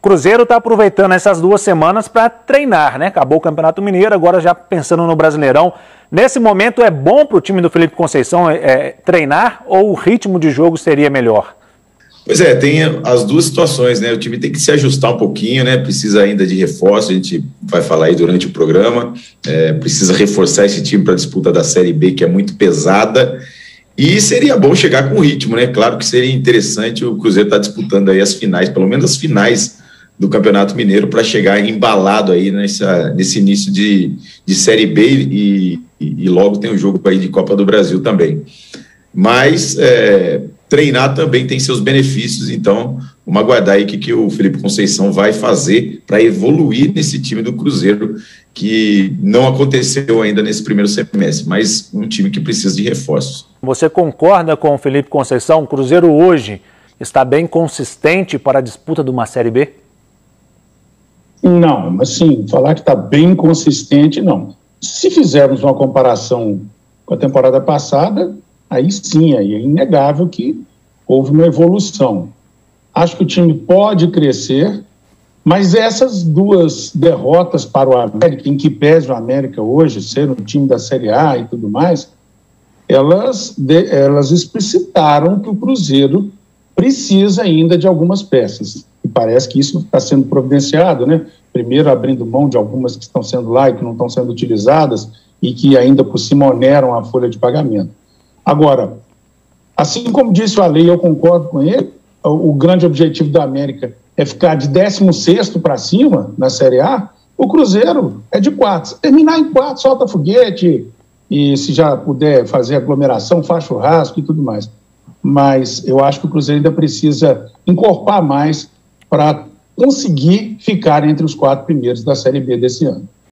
Cruzeiro está aproveitando essas 2 semanas para treinar, né? Acabou o Campeonato Mineiro, agora já pensando no Brasileirão. Nesse momento é bom para o time do Felipe Conceição treinar ou o ritmo de jogo seria melhor? Pois é, tem as duas situações, né? O time tem que se ajustar um pouquinho, né? Precisa ainda de reforço, a gente vai falar aí durante o programa. Precisa reforçar esse time para a disputa da Série B, que é muito pesada. E seria bom chegar com ritmo, né? Claro que seria interessante o Cruzeiro estar disputando aí as finais, pelo menos as finais do Campeonato Mineiro, para chegar embalado aí nesse início de Série B e logo tem o jogo aí de Copa do Brasil também. Mas treinar também tem seus benefícios, então vamos aguardar aí o que o Felipe Conceição vai fazer para evoluir nesse time do Cruzeiro, que não aconteceu ainda nesse primeiro semestre, mas um time que precisa de reforços. Você concorda com o Felipe Conceição? O Cruzeiro hoje está bem consistente para a disputa de uma Série B? Não, mas sim, falar que está bem consistente, não. Se fizermos uma comparação com a temporada passada, aí sim, aí é inegável que houve uma evolução. Acho que o time pode crescer, mas essas 2 derrotas para o América, em que pese o América hoje ser um time da Série A e tudo mais, elas explicitaram que o Cruzeiro precisa ainda de algumas peças. E parece que isso está sendo providenciado, né? Primeiro abrindo mão de algumas que estão sendo lá e que não estão sendo utilizadas e que ainda por cima oneram a folha de pagamento. Agora, assim como disse o Ale, eu concordo com ele, o grande objetivo da América é ficar de 16º para cima na Série A. O Cruzeiro é de 4. Se terminar em 4, solta foguete e se já puder fazer aglomeração, faz churrasco e tudo mais. Mas eu acho que o Cruzeiro ainda precisa encorpar mais para conseguir ficar entre os 4 primeiros da Série B desse ano.